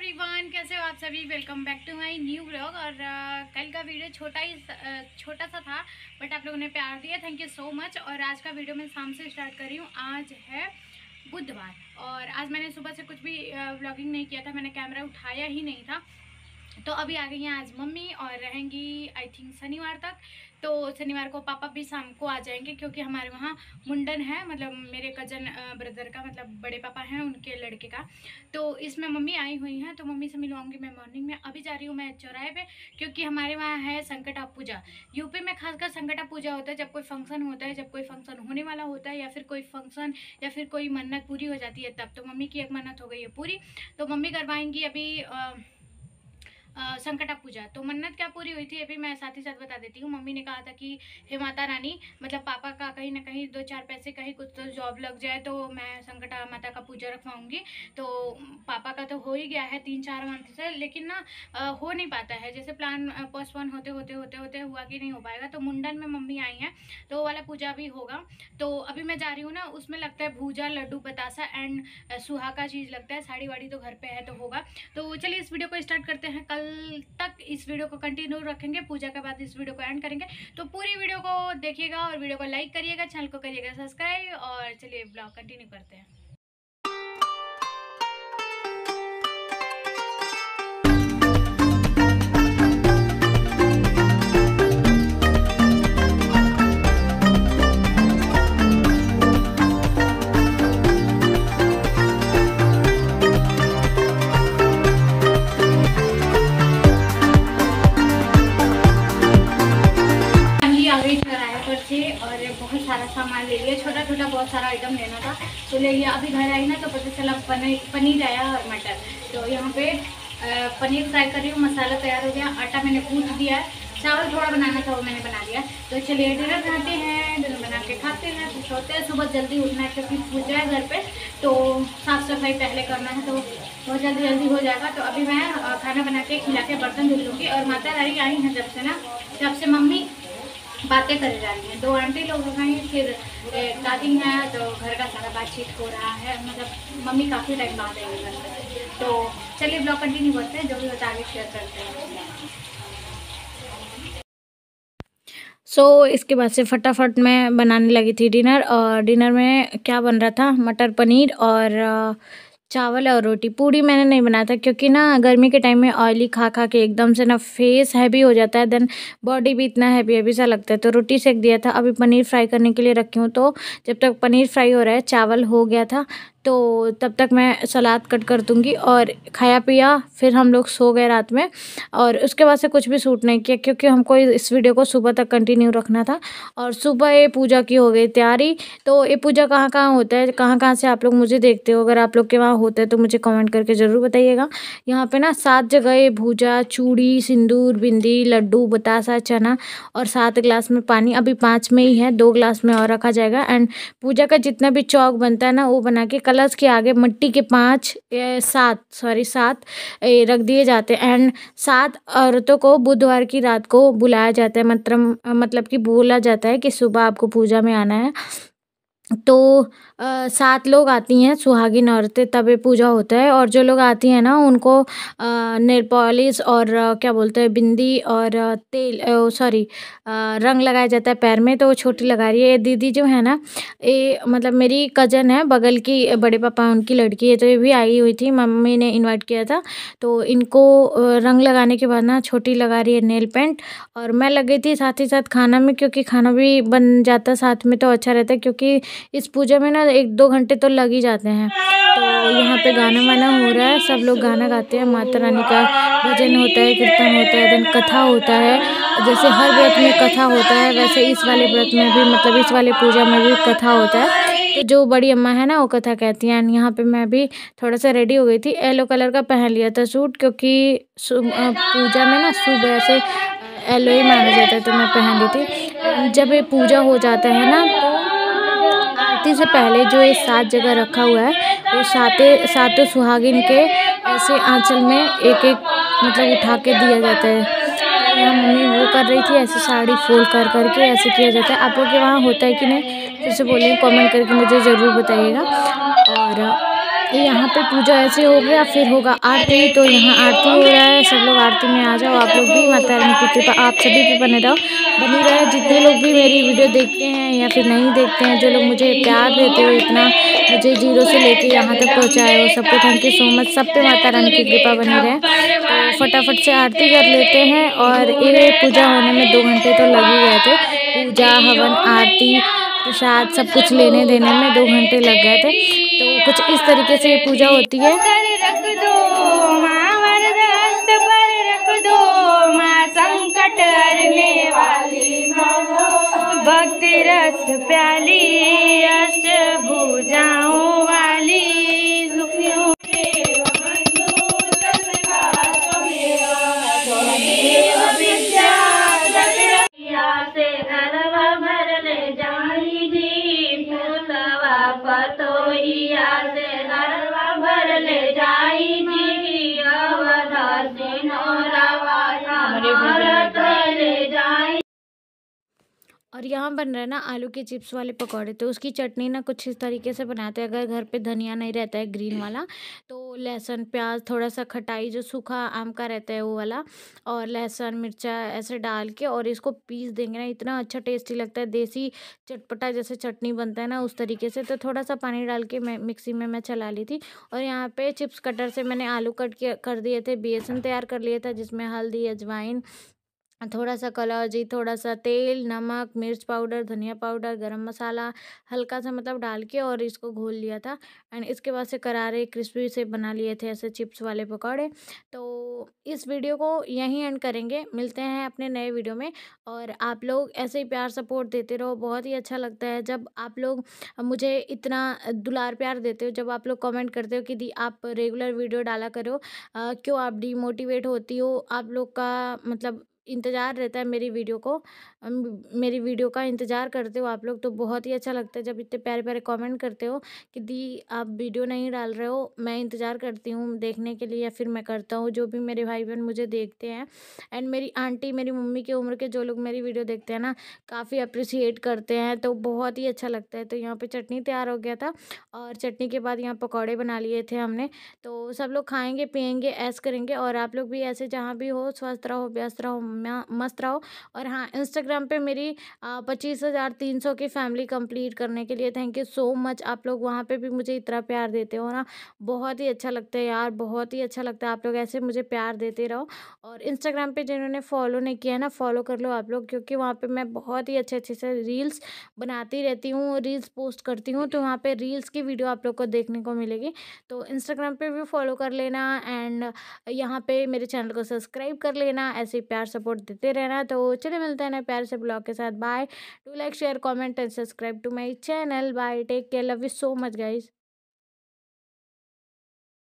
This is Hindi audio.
एवरीवन, कैसे हो आप सभी। Welcome back to my new blog. और कल का वीडियो छोटा सा था, बट आप लोगों ने प्यार दिया, थैंक यू सो मच। और आज का वीडियो मैं शाम से स्टार्ट कर रही हूँ। आज है बुधवार और आज मैंने सुबह से कुछ भी व्लॉगिंग नहीं किया था, मैंने कैमरा उठाया ही नहीं था। तो अभी आ गई हैं आज मम्मी और रहेंगी आई थिंक शनिवार तक। तो शनिवार को पापा भी शाम को आ जाएंगे क्योंकि हमारे वहाँ मुंडन है, मतलब मेरे कजन ब्रदर का, मतलब बड़े पापा हैं उनके लड़के का। तो इसमें मम्मी आई हुई हैं, तो मम्मी से मिलवाऊंगी मैं मॉर्निंग में। अभी जा रही हूँ मैं चौराहे पे क्योंकि हमारे वहाँ है संकटा पूजा। यूपी में खासकर संकटा पूजा होता है जब कोई फंक्शन होता है, जब कोई फंक्शन होने वाला होता है, या फिर कोई फंक्शन या फिर कोई मन्नत पूरी हो जाती है तब। तो मम्मी की एक मन्नत हो गई है पूरी, तो मम्मी करवाएंगी अभी संकटा पूजा। तो मन्नत क्या पूरी हुई थी अभी मैं साथ ही साथ बता देती हूँ। मम्मी ने कहा था कि हे माता रानी, मतलब पापा का कहीं ना कहीं 2-4 पैसे कहीं कुछ तो जॉब लग जाए तो मैं संकटा माता का पूजा रखवाऊंगी। तो पापा का तो हो ही गया है 3-4 मंथ से, लेकिन ना हो नहीं पाता है, जैसे प्लान पोस्टपोन होते होते होते होते हुआ कि नहीं हो पाएगा। तो मुंडन में मम्मी आई हैं तो वो वाला पूजा भी होगा। तो अभी मैं जा रही हूँ ना, उसमें लगता है भूजा, लड्डू, बतासा एंड सुहा का चीज़ लगता है। साड़ी वाड़ी तो घर पे है तो होगा। तो चलिए इस वीडियो को स्टार्ट करते हैं। कल तक इस वीडियो को कंटिन्यू रखेंगे, पूजा के बाद इस वीडियो को एंड करेंगे। तो पूरी वीडियो को देखिएगा और वीडियो को लाइक करिएगा, चैनल को करिएगा सब्सक्राइब। और चलिए ब्लॉग कंटिन्यू करते हैं। और बहुत सारा सामान ले लिया, छोटा छोटा बहुत सारा आइटम लेना था तो ले लिया। अभी घर आई ना तो पता चला पनीर आया और मटर। तो यहाँ पे पनीर फ्राई कर रही हूँ, मसाला तैयार हो गया, आटा मैंने कूट दिया है, चावल थोड़ा बनाना था वो मैंने बना लिया। तो चलिए डिनर बनाते हैं, डिनर बना के खाते हैं, कुछ होते हैं। सुबह जल्दी उठना है क्योंकि पूजा है घर पे, तो साफ़ सफाई पहले करना है, तो बहुत जल्दी जल्दी हो जाएगा। तो अभी मैं खाना बना के खिला के बर्तन धुल लूँगी। और माता रानी आई हैं जब से ना, जब से मम्मी बातें कर जा रही हैं, 2 आंटी लोग हैं, फिर दादी हैं, तो घर का सारा बातचीत हो रहा है, मतलब मम्मी काफ़ी टाइम बाद आई घर पे। तो चलिए ब्लॉग कंटिन्यू करते हैं, जो भी होता है आगे शेयर करते हैं। इसके बाद से फटाफट मैं बनाने लगी थी डिनर। और डिनर में क्या बन रहा था, मटर पनीर और चावल और रोटी। पूड़ी मैंने नहीं बनाया था क्योंकि ना गर्मी के टाइम में ऑयली खा खा के एकदम से ना फेस हैवी हो जाता है, देन बॉडी भी इतना हैवी हैवी सा लगता है। तो रोटी सेक दिया था, अभी पनीर फ्राई करने के लिए रखी हूँ। तो जब तक पनीर फ्राई हो रहा है, चावल हो गया था, तो तब तक मैं सलाद कट कर दूँगी। और खाया पिया, फिर हम लोग सो गए रात में। और उसके बाद से कुछ भी शूट नहीं किया क्योंकि हमको इस वीडियो को सुबह तक कंटिन्यू रखना था। और सुबह ये पूजा की हो गई तैयारी। तो ये पूजा कहाँ कहाँ होता है, कहाँ कहाँ से आप लोग मुझे देखते हो, अगर आप लोग के वहाँ होता है तो मुझे कमेंट करके ज़रूर बताइएगा। यहाँ पे ना 7 जगह ये भूजा, चूड़ी, सिंदूर, बिंदी, लड्डू, बतासा, चना और 7 ग्लास में पानी। अभी 5 में ही है, 2 ग्लास में और रखा जाएगा। एंड पूजा का जितना भी चौक बनता है ना, वो बना के कलश के आगे मिट्टी के 7 रख दिए जाते हैं। एंड 7 औरतों को बुधवार की रात को बुलाया जाता है, मतलब कि बोला जाता है कि सुबह आपको पूजा में आना है। तो 7 लोग आती हैं सुहागिन औरतें, तब ये पूजा होता है। और जो लोग आती हैं ना, उनको नेल पॉलिश और क्या बोलते हैं, बिंदी और रंग लगाया जाता है पैर में। तो वो छोटी लगा रही है ये दीदी जो है ना, ये मतलब मेरी कज़न है, बगल की, बड़े पापा उनकी लड़की है। तो ये भी आई हुई थी, मम्मी ने इनवाइट किया था। तो इनको रंग लगाने के बाद ना छोटी लगा रही है नेल पेंट। और मैं लग गई थी साथ ही साथ खाना में, क्योंकि खाना भी बन जाता साथ में तो अच्छा रहता है, क्योंकि इस पूजा में ना 1-2 घंटे तो लग ही जाते हैं। तो यहाँ पे गाना वाना हो रहा है, सब लोग गाना गाते हैं, माता रानी का भजन होता है, कीर्तन होता है, देन कथा होता है। जैसे हर व्रत में कथा होता है, वैसे इस वाले व्रत में भी, मतलब इस वाले पूजा में भी कथा होता है। तो जो बड़ी अम्मा है ना, वो कथा कहती हैं। यहाँ पे मैं भी थोड़ा सा रेडी हो गई थी, येलो कलर का पहन लिया था सूट, क्योंकि पूजा में ना सुबह से येलो ही माना जाता है, तो मैं पहन ली थी। जब ये पूजा हो जाता है ना, तो आरती से पहले जो ये 7 जगह रखा हुआ है, वो सातों सुहागिन के ऐसे आंचल में एक एक मतलब उठा के दिया जाता है। तो यहाँ मम्मी वो कर रही थी, ऐसे साड़ी फोल्ड कर करके ऐसे किया जाता है। आप लोग के वहाँ होता है कि नहीं, फिर से बोलिए, कमेंट करके मुझे ज़रूर बताइएगा। और यहाँ पे पूजा ऐसे हो गया, फिर होगा आरती। तो यहाँ आरती हो रहा है, सब लोग आरती में आ जाओ। आप लोग भी माता रानी की कृपा आप सभी पे बनी रहे। जितने लोग भी मेरी वीडियो देखते हैं या फिर नहीं देखते हैं, जो लोग मुझे प्यार देते हो, इतना मुझे जीरो से लेके यहाँ तक पहुँचाए हो, सबको थैंक यू सो मच। सब पे माता रानी की कृपा बनी रहे। तो फटाफट से आरती कर लेते हैं। और ये पूजा होने में 2 घंटे तो लग ही गए थे। पूजा, हवन, आरती, प्रसाद सब कुछ लेने देने में 2 घंटे लग गए थे। तो कुछ इस तरीके से ये पूजा होती है। रख दो माँ, वरद हस्त पर रख दो माँ, संकट हरने वाली भक्ति रस प्याली, अष्ट भुजाओं वाली। से घरवा भर ले जाई जी, फूलवा पतोहिया से घरवा भर ले जाई जी, अवधासी नोरावा भारत ले जाई। और यहाँ बन रहा है ना आलू के चिप्स वाले पकौड़े। तो उसकी चटनी ना कुछ इस तरीके से बनाते हैं। अगर घर पे धनिया नहीं रहता है ग्रीन वाला, तो लहसुन, प्याज, थोड़ा सा खटाई, जो सूखा आम का रहता है वो वाला, और लहसुन, मिर्चा ऐसे डाल के और इसको पीस देंगे ना, इतना अच्छा टेस्टी लगता है। देसी चटपटा जैसे चटनी बनता है ना, उस तरीके से। तो थोड़ा सा पानी डाल के मैं मिक्सी में मैं चला ली थी। और यहाँ पे चिप्स कटर से मैंने आलू कट के कर दिए थे, बेसन तैयार कर लिया था, जिसमें हल्दी, अजवाइन, थोड़ा सा कलौंजी, थोड़ा सा तेल, नमक, मिर्च पाउडर, धनिया पाउडर, गरम मसाला हल्का सा मतलब डाल के और इसको घोल लिया था। एंड इसके बाद से करारे क्रिस्पी से बना लिए थे ऐसे चिप्स वाले पकौड़े। तो इस वीडियो को यहीं एंड करेंगे, मिलते हैं अपने नए वीडियो में। और आप लोग ऐसे ही प्यार सपोर्ट देते रहो। बहुत ही अच्छा लगता है जब आप लोग मुझे इतना दुलार प्यार देते हो, जब आप लोग कमेंट करते हो कि दी आप रेगुलर वीडियो डाला करो, क्यों आप डीमोटिवेट होती हो। आप लोग का मतलब इंतज़ार रहता है मेरी वीडियो को, मेरी वीडियो का इंतज़ार करते हो आप लोग। तो बहुत ही अच्छा लगता है जब इतने प्यारे प्यारे कमेंट करते हो कि दी आप वीडियो नहीं डाल रहे हो, मैं इंतज़ार करती हूँ देखने के लिए, या फिर मैं करता हूँ। जो भी मेरे भाई बहन मुझे देखते हैं, एंड मेरी आंटी, मेरी मम्मी की उम्र के जो लोग मेरी वीडियो देखते हैं ना, काफ़ी अप्रिसिएट करते हैं। तो बहुत ही अच्छा लगता है। तो यहाँ पर चटनी तैयार हो गया था, और चटनी के बाद यहाँ पकौड़े बना लिए थे हमने। तो सब लोग खाएंगे, पियेंगे, ऐश करेंगे। और आप लोग भी ऐसे जहाँ भी हो, स्वस्थ रहो, व्यस्त रहो, मस्त रहो। और हाँ, इंस्टाग्राम पे मेरी 25,300 की फैमिली कंप्लीट करने के लिए थैंक यू सो मच। आप लोग वहाँ पे भी मुझे इतना प्यार देते हो ना, बहुत ही अच्छा लगता है यार, बहुत ही अच्छा लगता है। आप लोग ऐसे मुझे प्यार देते रहो। और इंस्टाग्राम पे जिन्होंने फॉलो नहीं किया है ना, फॉलो कर लो आप लोग, क्योंकि वहाँ पे मैं बहुत ही अच्छे अच्छे से रील्स बनाती रहती हूँ, रील्स पोस्ट करती हूँ। तो वहाँ पे रील्स की वीडियो आप लोग को देखने को मिलेगी। तो इंस्टाग्राम पे भी फॉलो कर लेना, एंड यहाँ पे मेरे चैनल को सब्सक्राइब कर लेना। ऐसे ही प्यार सपोर्ट देते रहना। तो चलिए मिलते हैं ना प्यार से ब्लॉग के साथ। Bye. Do like, share, comment and subscribe to my channel. Bye, take care, love you so much guys.